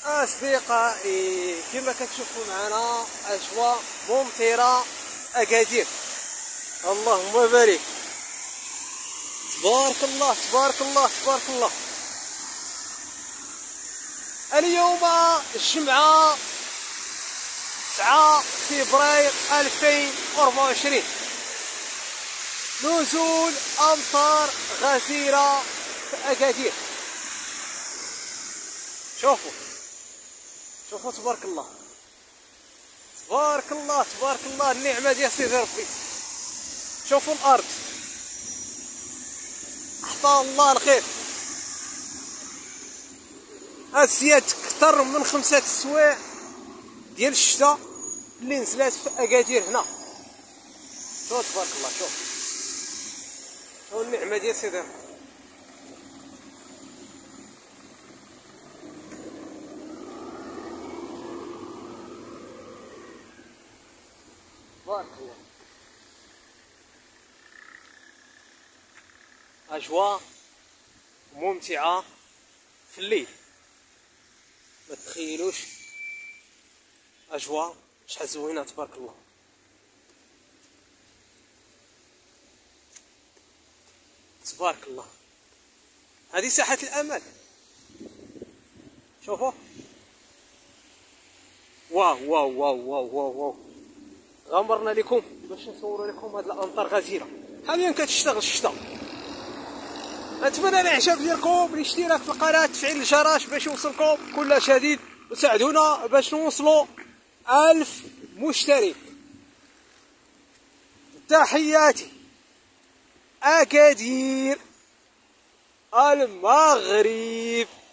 أصدقائي كما كتشوفوا معنا أجواء ممطرة أكادير. اللهم بارك، تبارك الله تبارك الله تبارك الله. اليوم الجمعة 9 فبراير 2024، نزول أمطار غزيرة في أكادير. شوفوا شوفوا تبارك الله تبارك الله تبارك الله، النعمة ديال سيدي ربي. شوفوا الأرض، عطا الله الخير. أزيد أكثر من 5 السوايع ديال الشتاء اللي نزلات في أكادير هنا. شوف تبارك الله، شوف النعمة ديال سيدي ربي. تبارك الله، أجواء ممتعة في الليل، ما تخيلوش أجواء شحال زوينة تبارك الله. تبارك الله، هذه ساحة الأمل. شوفوا، واو واو واو واو واو واو. غامرنا لكم باش نصوروا لكم هاد الأمطار غزيرة. حاليا كتشتغل الشتا. نتمنى الاعجاب ديالكم، الاشتراك في القناه، تفعيل الجرس باش يوصلكم كل جديد، وساعدونا باش نوصلوا 1000 مشترك. تحياتي أكادير المغرب.